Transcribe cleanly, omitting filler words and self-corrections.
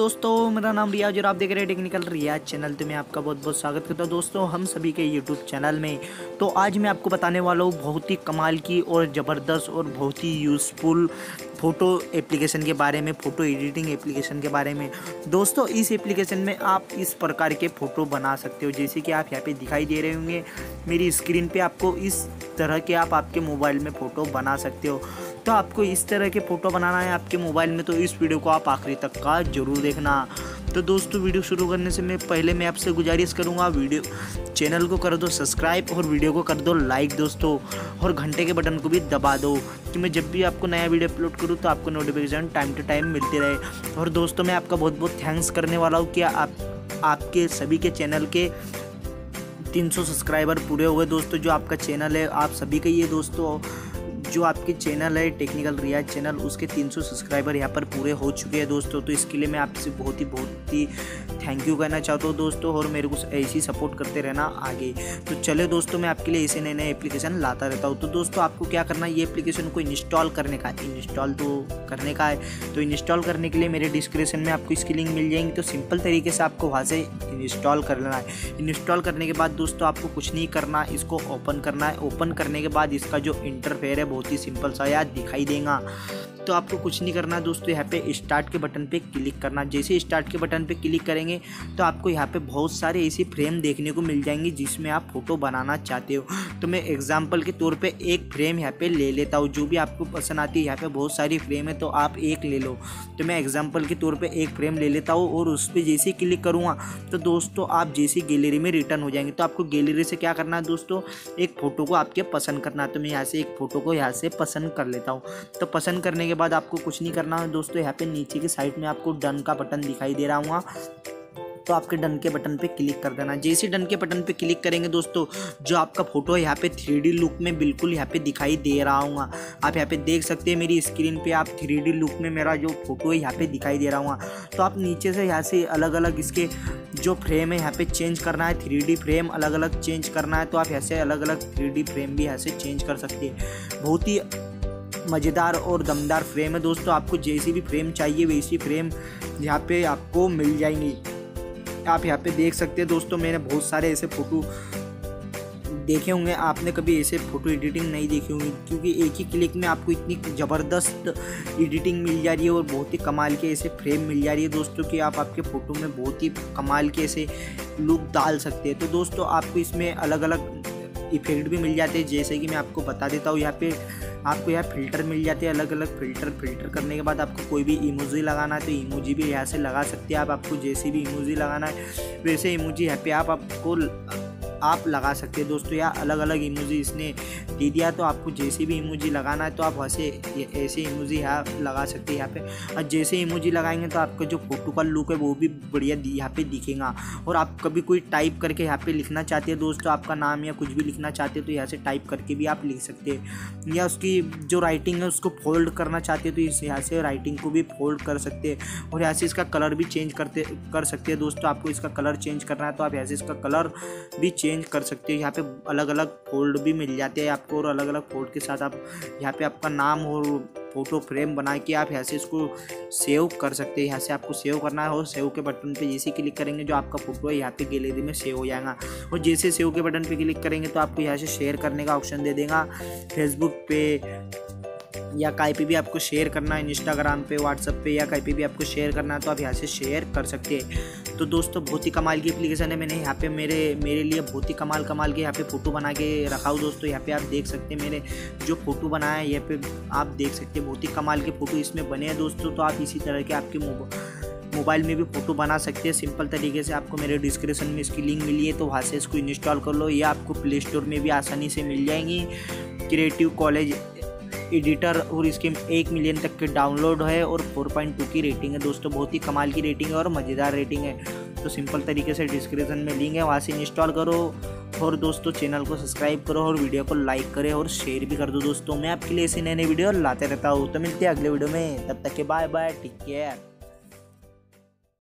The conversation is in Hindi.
दोस्तों, मेरा नाम रियाज और आप देख रहे हैं टेक्निकल रियाज चैनल। तो मैं आपका बहुत बहुत स्वागत करता हूं दोस्तों हम सभी के यूट्यूब चैनल में। तो आज मैं आपको बताने वाला हूं बहुत ही कमाल की और ज़बरदस्त और बहुत ही यूज़फुल फ़ोटो एप्लीकेशन के बारे में, फ़ोटो एडिटिंग एप्लीकेशन के बारे में। दोस्तों, इस एप्लीकेशन में आप इस प्रकार के फ़ोटो बना सकते हो, जैसे कि आप यहाँ पे दिखाई दे रहे होंगे मेरी स्क्रीन पे। आपको इस तरह के आप आपके मोबाइल में फ़ोटो बना सकते हो। तो आपको इस तरह के फ़ोटो बनाना है आपके मोबाइल में, तो इस वीडियो को आप आखिरी तक का जरूर देखना। तो दोस्तों, वीडियो शुरू करने से मैं आपसे गुजारिश करूंगा, वीडियो चैनल को कर दो सब्सक्राइब और वीडियो को कर दो लाइक दोस्तों, और घंटे के बटन को भी दबा दो कि मैं जब भी आपको नया वीडियो अपलोड करूं तो आपको नोटिफिकेशन टाइम टू टाइम मिलती रहे। और दोस्तों, मैं आपका बहुत बहुत थैंक्स करने वाला हूँ कि आपके सभी के चैनल के 300 सब्सक्राइबर पूरे हुए दोस्तों। जो आपका चैनल है आप सभी का ये दोस्तों, जो आपके चैनल है टेक्निकल रियाज चैनल, उसके 300 सब्सक्राइबर यहाँ पर पूरे हो चुके हैं दोस्तों। तो इसके लिए मैं आपसे बहुत ही थैंक यू कहना चाहता हूँ दोस्तों, और मेरे को ऐसे ही सपोर्ट करते रहना आगे। तो चले दोस्तों, मैं आपके लिए ऐसे नए नए एप्लीकेशन लाता रहता हूँ। तो दोस्तों, आपको क्या करना है, ये एप्लीकेशन को इंस्टॉल करने का है। इंस्टॉल तो करने का है, तो इंस्टॉल करने के लिए मेरे डिस्क्रिप्शन में आपको इसकी लिंक मिल जाएंगी। तो सिंपल तरीके से आपको वहाँ से इंस्टॉल कर लेना है। इंस्टॉल करने के बाद दोस्तों, आपको कुछ नहीं करना, इसको ओपन करना है। ओपन करने के बाद इसका जो इंटरफेस है बहुत ही सिंपल सा यार दिखाई देगा। तो आपको कुछ नहीं करना दोस्तों, यहाँ पे स्टार्ट के बटन पे क्लिक करना। जैसे स्टार्ट के बटन पे क्लिक करेंगे तो आपको यहाँ पे बहुत सारे ऐसे फ्रेम देखने को मिल जाएंगे जिसमें आप फोटो बनाना चाहते हो। तो मैं एग्जांपल के तौर पे एक फ्रेम यहाँ पे ले लेता हूँ, जो भी आपको पसंद आती है। यहाँ पे बहुत सारी फ्रेम है तो आप एक ले लो। तो मैं एग्जाम्पल के तौर पर एक फ्रेम ले लेता हूँ, और उस पर जैसे ही क्लिक करूँगा तो दोस्तों आप जैसे गैलरी में रिटर्न हो जाएंगे। तो आपको गैलरी से क्या करना है दोस्तों, एक फ़ोटो को आपके पसंद करना है। तो मैं यहाँ से एक फ़ोटो को यहाँ से पसंद कर लेता हूँ। तो पसंद करने के बाद आपको कुछ नहीं करना है दोस्तों, यहाँ पे नीचे की साइड में आपको डन का बटन दिखाई दे रहा होगा, तो आपके डन के बटन पे क्लिक कर देना। जैसे डन के बटन पे क्लिक करेंगे दोस्तों, जो आपका फोटो है यहाँ पे 3D लुक में बिल्कुल यहाँ पे दिखाई दे रहा होगा। आप यहाँ पे देख सकते हैं मेरी स्क्रीन पे, आप 3D लुक में मेरा जो फोटो है यहाँ पे दिखाई दे रहा होगा। तो आप नीचे से यहाँ से अलग अलग इसके जो फ्रेम है यहाँ पे चेंज करना है, 3D फ्रेम अलग अलग चेंज करना है। तो आप यहाँ से अलग अलग 3D फ्रेम भी यहाँ से चेंज कर सकते हैं। बहुत ही मज़ेदार और दमदार फ्रेम है दोस्तों। आपको जैसी भी फ्रेम चाहिए वैसी फ्रेम यहाँ पे आपको मिल जाएंगी। आप यहाँ पे देख सकते हैं दोस्तों, मैंने बहुत सारे ऐसे फ़ोटो देखे होंगे। आपने कभी ऐसे फ़ोटो एडिटिंग नहीं देखी होंगी, क्योंकि एक ही क्लिक में आपको इतनी ज़बरदस्त एडिटिंग मिल जा रही है और बहुत ही कमाल के ऐसे फ्रेम मिल जा रही है दोस्तों कि आप आपके फ़ोटो में बहुत ही कमाल के ऐसे लुक डाल सकते हैं। तो दोस्तों, आपको इसमें अलग अलग इफेक्ट भी मिल जाते हैं, जैसे कि मैं आपको बता देता हूँ। यहाँ पे आपको यहाँ फ़िल्टर मिल जाते हैं, अलग अलग फ़िल्टर करने के बाद आपको कोई भी इमोजी लगाना है तो इमोजी भी यहाँ से लगा सकते हैं। आपको जैसे भी इमोजी लगाना है वैसे इमोजी यहाँ पे आप लगा सकते हैं दोस्तों। या अलग अलग इमोजी इसने दे दिया, तो आपको जैसे भी इमोजी लगाना है तो आप वैसे ऐसे इमोजी यहाँ लगा सकते हैं यहाँ पे। और जैसे इमोजी लगाएंगे तो आपका जो फोटो का लुक है वो भी बढ़िया यहाँ पे दिखेगा। और आप कभी कोई टाइप करके यहाँ पे लिखना चाहते हैं दोस्तों, आपका नाम या कुछ भी लिखना चाहते हैं तो यहाँ से टाइप करके भी आप लिख सकते हैं। या उसकी जो राइटिंग है उसको फोल्ड करना चाहते हैं तो इस यहाँ से राइटिंग को भी फोल्ड कर सकते हैं। और यहाँ से इसका कलर भी चेंज कर सकते हैं दोस्तों। आपको इसका कलर चेंज करना है तो आप यहाँ से इसका कलर भी चेंज कर सकते हैं। यहाँ पे अलग अलग फोल्ड भी मिल जाते हैं आपको, और अलग अलग फोल्ड के साथ आप यहाँ पे आपका नाम और फोटो फ्रेम बना के आप यहाँ से इसको सेव कर सकते हैं। यहाँ से आपको सेव करना है, और सेव के बटन पे जैसे क्लिक करेंगे जो आपका फोटो है यहाँ पे गैलरी में सेव हो जाएगा। और जैसे सेव के बटन पे क्लिक करेंगे तो आपको यहाँ से शेयर करने का ऑप्शन दे देगा, फेसबुक पे या कहीं पे भी आपको शेयर करना है, इंस्टाग्राम पे, व्हाट्सएप पे या कहीं पे भी आपको शेयर करना है तो आप यहाँ से शेयर कर सकते हैं। तो दोस्तों, बहुत ही कमाल की एप्लीकेशन है। मैंने यहाँ पे मेरे लिए बहुत ही कमाल के यहाँ पे फ़ोटो बना के रखा हूँ दोस्तों। यहाँ पे आप देख सकते हैं मैंने जो फ़ोटो बनाया है, यहाँ पे आप देख सकते हैं बहुत ही कमाल के फ़ोटो इसमें बने हैं दोस्तों। तो आप इसी तरह के आपके मोबाइल में भी फ़ोटो बना सकते हैं सिंपल तरीके से। आपको मेरे डिस्क्रिप्शन में इसकी लिंक मिली है, तो वहाँ से इसको इंस्टॉल कर लो, या आपको प्ले स्टोर में भी आसानी से मिल जाएंगी। क्रिएटिव कॉलेज एडिटर, और इसके 1 मिलियन तक के डाउनलोड है और 4.2 की रेटिंग है दोस्तों। बहुत ही कमाल की रेटिंग है और मज़ेदार रेटिंग है। तो सिंपल तरीके से डिस्क्रिप्शन में लिंक है, वहाँ से इंस्टॉल करो। और दोस्तों, चैनल को सब्सक्राइब करो और वीडियो को लाइक करें और शेयर भी कर दो दोस्तों। मैं आपके लिए ऐसे नए नए वीडियो लाते रहता हूँ। तो मिलते हैं अगले वीडियो में, तब तक के बाय बाय, टेक केयर।